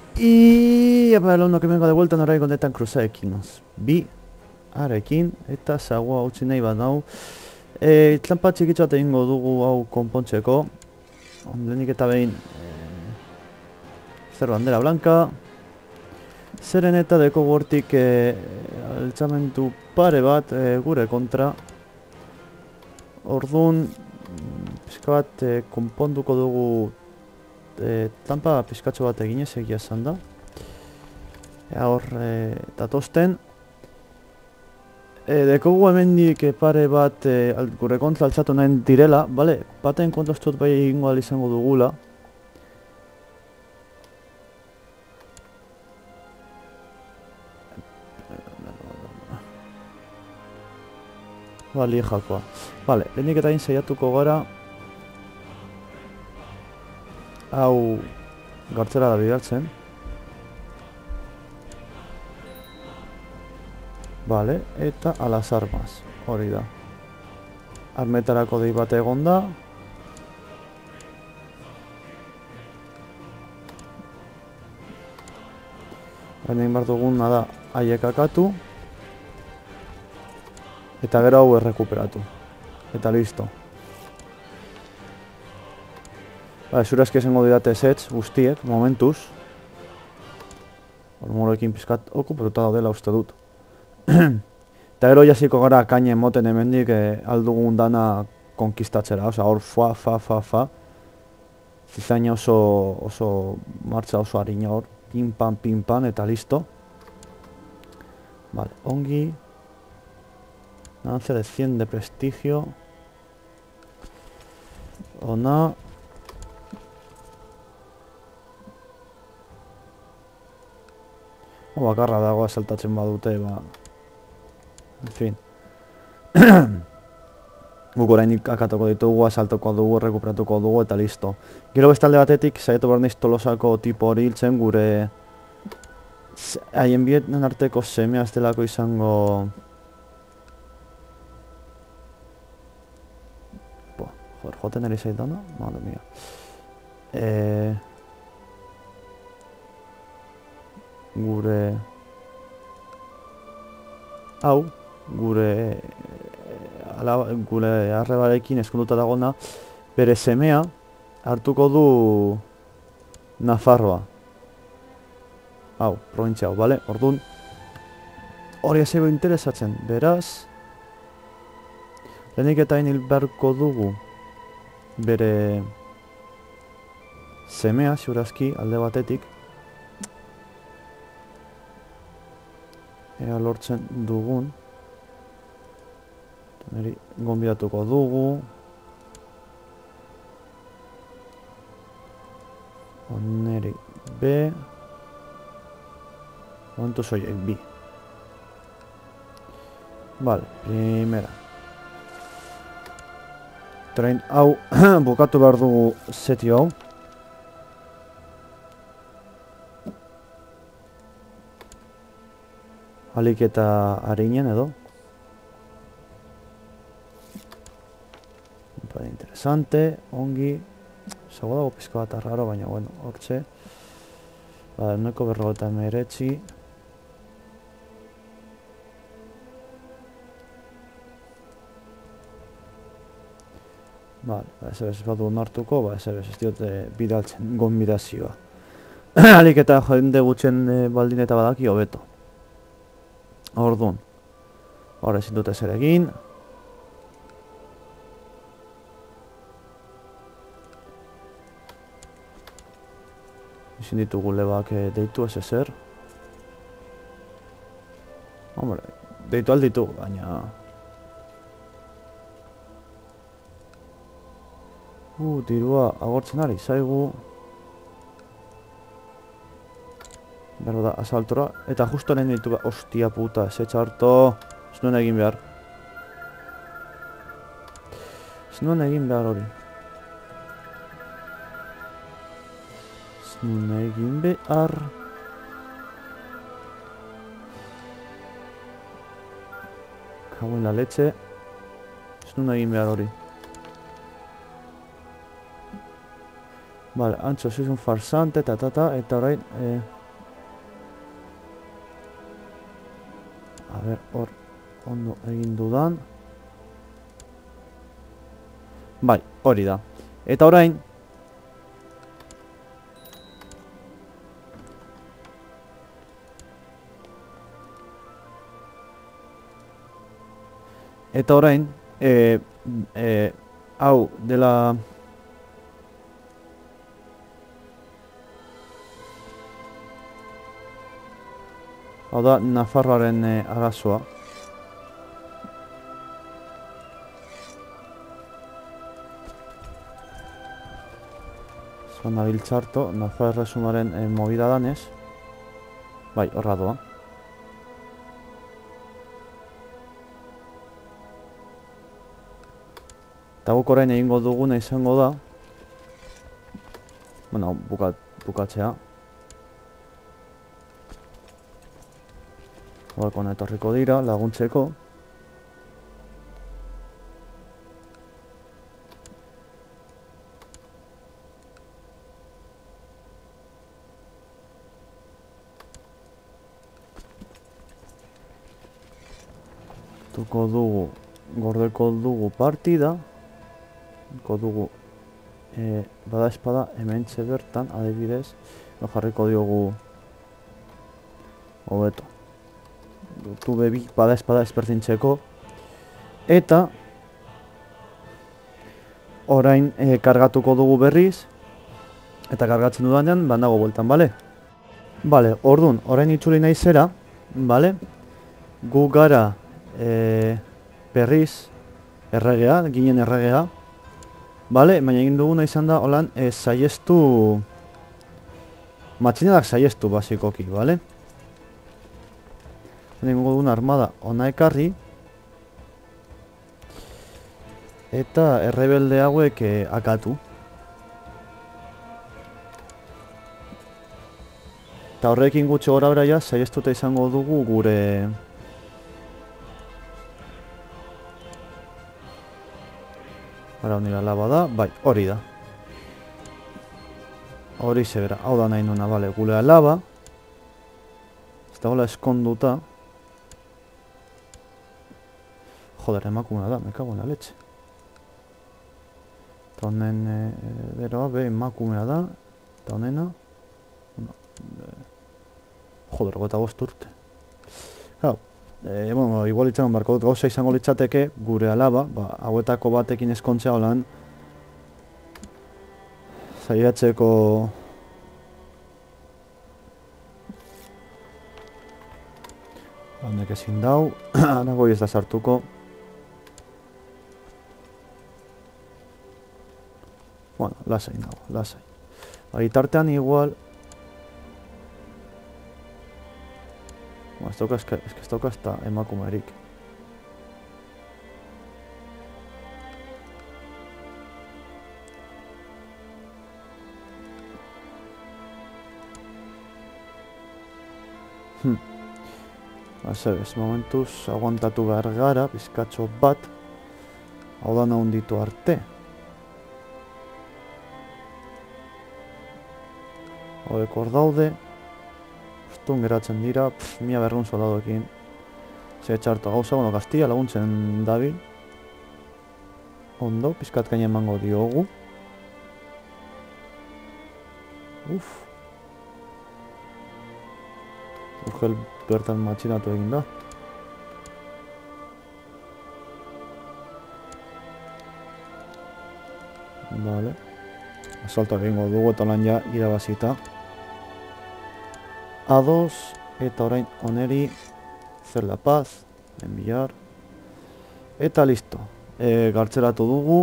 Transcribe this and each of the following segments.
Y para alumno que venga de vuelta norai honetan cruzaekin bi arekin eta zagoa utzi nahi badau. Tlampa txikitxo bat egingo dugu hau konpontzeko. Lehenik eta behin zer bandera blanka. Zeren eta deko gortik altzamentu pare bat gure kontra. Orduan pixka bat konponduko dugu tlampa pixkatxo bat eginez egia esan da. Hor datosten. Dekogu hemendik pare bat gure kontra altzatu nahi direla, bale? Baten kontra ustut bai egingo ahal izango dugula. Bali jakoa. Bale, lehenik eta egin saiatuko gara hau gartzera da bidaltzen. Bale, eta a las armas, hori da. Armetarako dei bat egon da. Baina egin behar duguna da haiek akatu. Eta gero hau errekuperatu. Eta listo. Bale, zurazki esango didate ezetz guztiek, momentuz. Hormorekin pizkat okuperuta daudela uste dut. Eta gero jasiko gara kainen moten hemendik aldugun dana konkistatzera, osea hor fa. Zizaina oso martza oso harina hor, pin pan eta listo. Vale, ongi. Ganancia de 100 de prestigio. Ona. Bakarra dago asaltatzen badute, ba... En fin. Guk orainik akatuko ditugu, asaltuko dugu, rekuperatuko dugu eta listo. Gero bestalde batetik, saiatu behar naiz Tolosako tipo hori hiltzen gure... Haien bieten arteko semea ez delako izango... Joder, joten eri zaidana? Madre mia. Gure... Hau, gure arrebarekin eskonduta dagona, bere semea hartuko du Nafarroa. Hau, provintzia hau, bale? Orduan, hori ezego interesatzen, beraz, lehenik eta hil beharko dugu bere semea, ziurazki, alde batetik, ea lortzen dugun. Neri gonbidatuko dugu. Neri B. Momentu soiek B. Vale, primera. Train hau bukatu behar dugu setio hau. Alik eta harinen edo. Interesante, ongi. Zago dago pizko bat arraro, baina bueno, hortxe. Ba, uneko 59. Ba, ez badu onartuko, ba, ez diote bidaltzen gonbidazioa. Alik eta jende gutxen baldin eta badaki hobeto. Orduan, hor ezin dute zer egin. Ezin ditugu lebak deitu ez ezer. Hombre, deitu alditu, baina... dirua agortzen ari zaigu. Berro da, asaltora, eta justo lehen ditu behar, ostia puta, ez etxarto, ez nuen egin behar. Ez nuen egin behar hori. Ez nuen egin behar. Cago en la leche. Ez nuen egin behar hori. Vale, Ancho, sois un farsante, eta orain, A ber, hor, ondo egin dudan. Bai, hori da. Eta orain, hau dela... Hau da, Nafarroaren arazoa. Zuan nabil txarto, Nafarro Erresumaren movida danez. Bai, horra doa. Eta guk orain egingo duguna izango da. Bueno, bukatzea. Balkona etorriko dira, laguntzeko. Gordeko dugu partida. Dugu bada espada hementxe bertan, adibidez. Jarriko diogu hobeto. Dutu bebi bada espada ezberdintzeko. Eta orain kargatuko dugu berriz. Eta kargatzen dudanean bandago bueltan, bale? Bale, orduan, orain itzuli naizera, bale? Gu gara berriz erregea, ginen erregea. Bale, baina egin duguna izan da, holan, saiestu... Matxinedak saiestu, basikoki, bale? Egin dugun armada ona ekarri. Eta errebelde hauek akatu. Eta horrekin gutxo gora bera ja, saiestuta izango dugu gure... Bara honera laba da, bai, hori da. Hori zebera, hau da nahi nuna, bale, gure alaba. Ez dagoela eskonduta. Joder, emakumea da, me cago en la leche. Eta honen beroa, be, emakumea da. Eta honena. Joder, gota bost urte. Hau. Bueno, igual itxaron barko dut gauza izango litzateke, gure alaba, hauetako batekin eskontzea holan zaiatzeko honek ezin dau, anago ez da sartuko. Bueno, lasai nago, lasai. Bitartean igual ez dauka ez da emakumerik. Ez momentuz aguantatu behar gara, bizkatxo bat. Hau da nahunditu arte. Hauek hor daude. Ustun geratzen dira, mila berrun soldadoekin. Ze txarto gauza, bueno, Gaztia laguntzen dabil. Ondo, pizkat gaine emango diogu. Urgel bertan matxinatu egin da. Vale. Asalto egingo dugu eta lan ja irabazita. A2 eta orain oneri zer la paz, enviar. Eta listo. Gartzeratu dugu.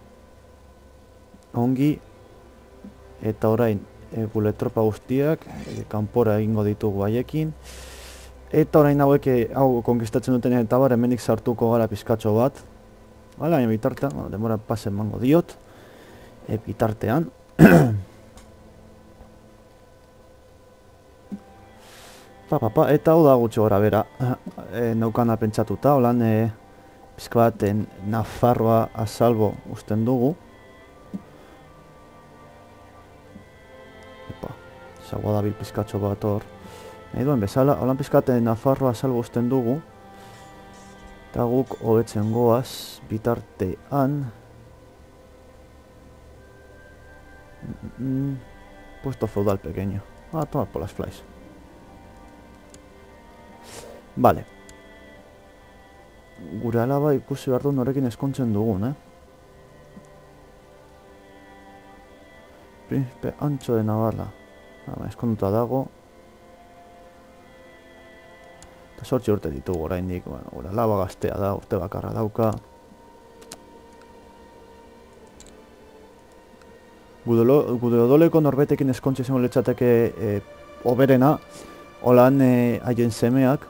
Ongi. Eta orain gure tropa guztiak kanpora egingo ditugu haiekin. Eta orain hau konkistatzen duten eta bar hemenik sartuko gara pizkatxo bat. Hala, baina bitartean, demora pase emango diot. Bitartean. Eta hau da gutxi gora bera. Naukana pentsatuta, holan pizka bat Nafarroa asalbo usten dugu. Zagoa dabil pizkatxo bat hor. Nahi duen bezala, holan pizka bat Nafarroa asalbo usten dugu. Eta guk hobetzen goaz, bitartean. Puesto feudal pequeño. A tomar por las flies. Vale. Gure alaba ikusi behar du norekin eskontzen dugun, Príncipe Ancho de Navarra. Eskonduta dago. Eta 8 urte ditugu oraindik, bueno, gure alaba gaztea da, urte bakarra dauka. Gure odoleko norbetekin eskontzi izango litzateke oberena, holan haien semeak,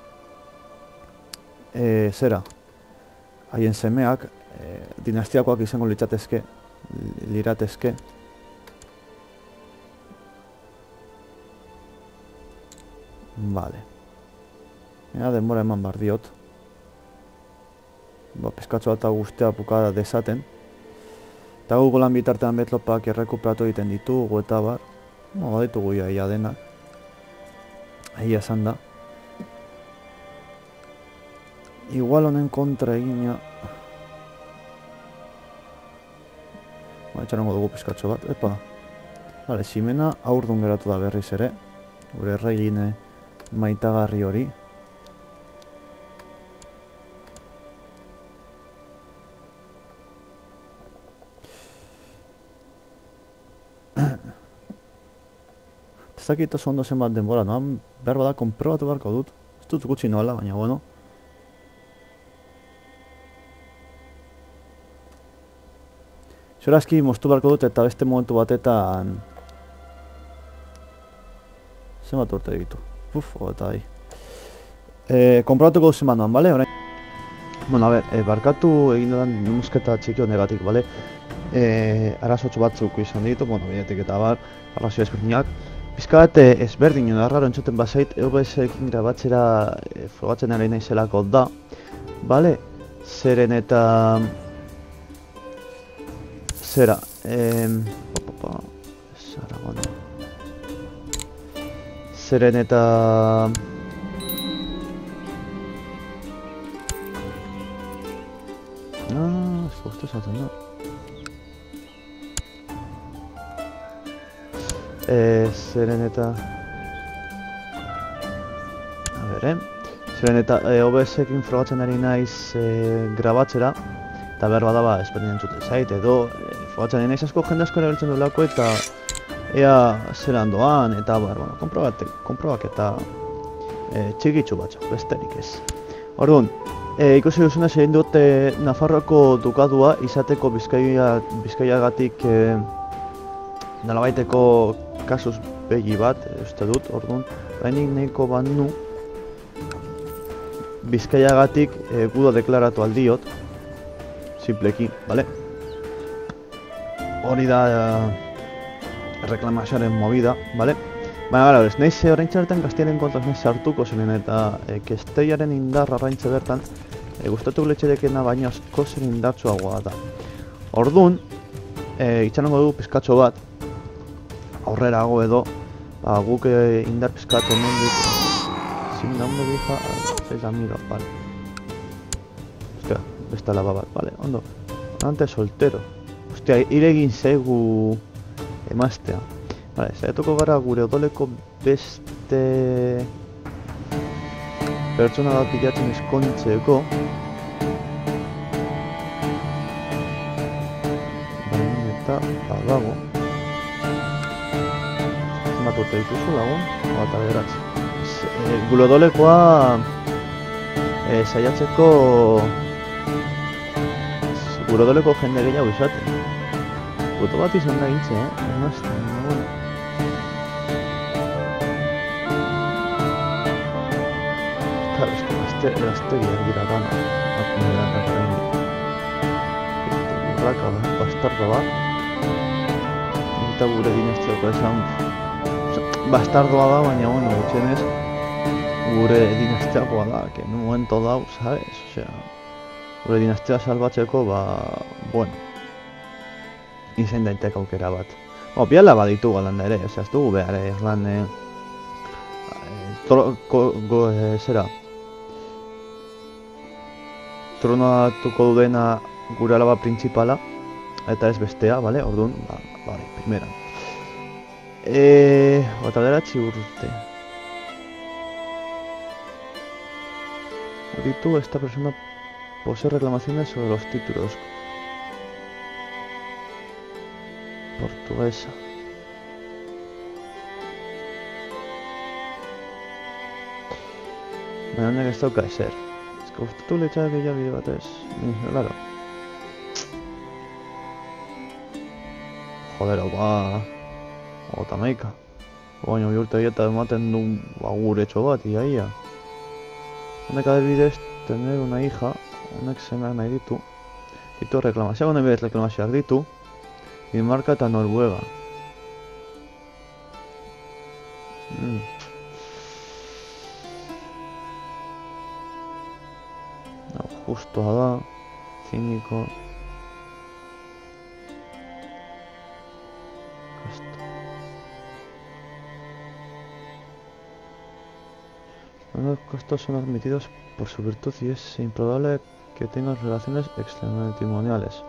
haien semeak dinastiakoak izango liratezke. Vale. Ea denbora eman bar diot. Pizkatxo eta guztia bukada dezaten. Eta gu golan bitartean betlopak errekuperatu egiten ditugu eta bar. Baditugu ia denak. Egia esan da. Igual honen kontra egina. Itxarongo dugu pizkatxo bat. Epa. Vale, Ximena aurdun geratu da berriz ere. Gure erregine maitagarri hori. Ez dakit oso ondo zenbat denbora, noan behar bada konprobatu beharko dut. Ez dut gutxi noala, baina bueno. Zorazki moztu beharko dut eta beste momentu batetan... Zenbat urte ditu. Eta ahi. Konprobatuko zenbat noan, bale? Bueno, a ver, barkatu egin dudan musketa txiki honegatik, bale? Arazotxo batzuk izan ditu, bueno, bidetik eta bar, arrazio ezberdinak. Pizkat ezberdin, arraro entzuten bazait, EOBS-ekin grabatzera frogatzen ari naizelako da. Bale? Zeren eta... Zera... Zeren eta... Ez guztu esaten da. Zeren eta... Zeren eta OBS-ekin frogatzen ari naiz grabatzera. Eta behar badaba ezberdin entzuten zait, edo frogatzen ari naiz asko jende asko erabiltzen duelako eta ea zelan doan, eta bueno, konprobak eta txikitzu batzuk, besterik ez. Orduan, ikusi duzuna egin dut Nafarroako dukadua izateko Bizkaiagatik nolabaiteko kasuz begi bat, uste dut, orduan, bainik nahiko banu Bizkaiagatik guda deklaratu aldiot, simpleki, bale? Hori da reklamazioaren movida, bale? Baina gara, ez nahiz orain txarretan Kastiaren kontaz nahiz hartuko zenen eta Kesteiaren indarra oraintxe bertan gustatu letxerekena baina asko zen indartsuagoa da. Orduan, itxanongo dugu pizkatxo bat, aurrerago edo, guk indar pizkat hemendik sin nombre vieja, seis amigos, vale. Hostia, besta laba bat, vale, ondo. Antes soltero. Hostia, iregin zaigu emaztea. Vale, saiatuko gara gure odoleko beste pertsona bat bilatzen eskontzeko. Eta badago. Zenbat urte dituzu lagun? Eta beratzi. Gure odolekoa saiatzeko gure odoleko jende gehiago izaten. Foto bat izan da gintze, emazten, bueno. Claro, es que gaztegiak dira dana. Akumerak oraindik. Urraka bastardo bat. Eta gure dinastiako esan... Bastardoa da, baina, bueno, gutxienez gure dinastiakoa da, que en un momento dau, ¿sabes? O sea, gure dinastia salbatzeko, bueno, izain daiteke aukera bat. Biala baditu galan da ere, ez dugu behar, lan... zera... tronoa hartuko dudena gure alaba printzipala, eta ez bestea, bale? Orduan, bai, primeran. Eta bederatzi urte. Ditu, esta persona posee reclamaciones sobre los títulos. Portuguesa. Baina honek ez dauka ezer. Ez que gustatu letxak gehiagide batez. Claro. Joder, hau Ota maika. Baina urte eta ematen du guretxo bat, ia. Honek adibidez, tener una hija, honek semeak nahi ditu. Ditu reklamazioak, honek bidez reklamazioak ditu. Dinamarka eta Noruega. Justoa da, ziniko. Los costos son admitidos por su virtud y es improbable que tengan relaciones extramatrimoniales.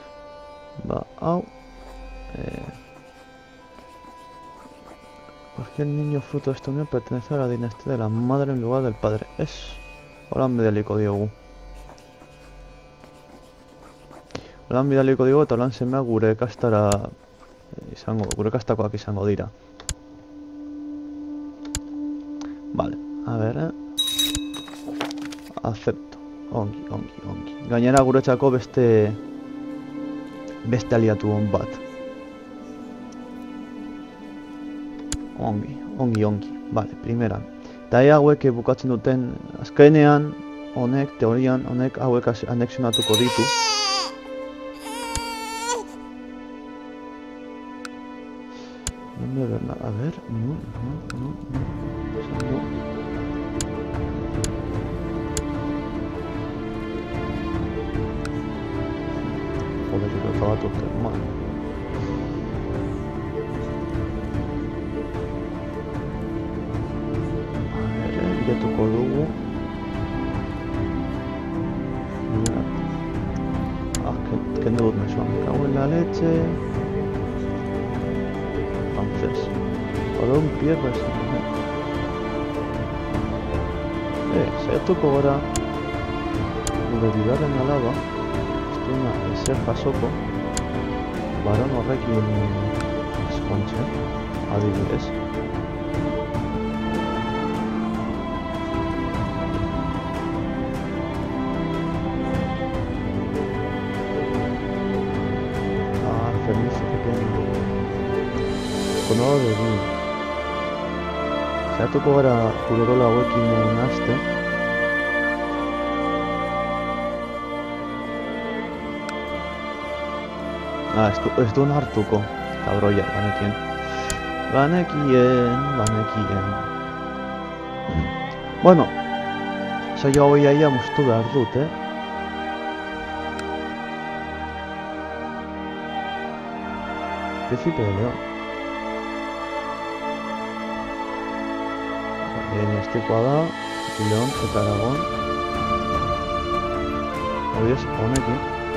Porque el niño fruto de esta unión pertenece a la dinastía de la madre en lugar del padre. Es... Holan bidaliko diogu. Holan bidaliko diogu eta holan semea gure kastara gure kastakoak izango dira. Vale, a ver, acepto. Ongi. Gainera guretzako beste aliatu hon bat. Ongi. Vale, primeran. Eta hauek bukatzen duten, azkenean, teorian, hauek anexionatuko ditu. A ver, no. Joder, yo estaba todo mal. Bilatuko dugu. Kendu dut mezuan, me cago en la leche. Entonces, para un pie pues... saiatuko gara gure bigarren alaba, estuna ezer jasoko, baron horrekin eskontzen, adibidez. Konoa dugu. Saiatuko gara gure rola hauekin nahazten. Ez duen hartuko, kabroia, banekien. Bueno, saio hau iaia moztu behar dut, Príncipe de León. Estikoa da, León eta Aragon. Hori ez, honekin.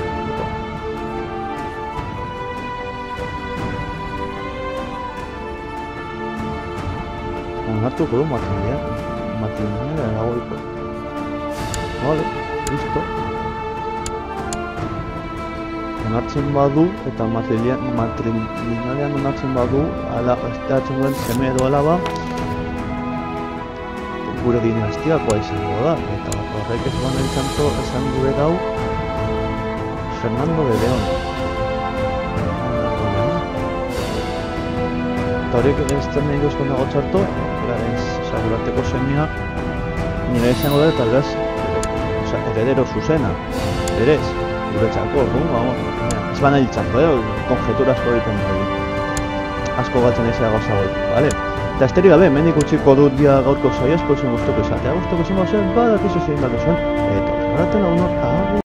Onartuko du matrilinean eragoiko. Vale, listo. Onartzen badu eta matrilinean onartzen badu, estatzen duen seme edo alaba, gure dinastiakoa izango da, eta horrek ez baina esan gure dau Fernando de León. Eta horiek ez zen nahi duzko nago txarto, sagurarteko semea nire izango da eta beraz heredero zuzena, berez, gure txako, ez baina hiltzako, konjetura asko egiten dugu. Asko galtzen ezea gauza goik, bale? Eta esteri gabe, mendik utziko dut dia gaurko saia, espero zuen guztoko izatea. Guztoko izan zen, badakizu zein bat duzuen, eta horregaten hau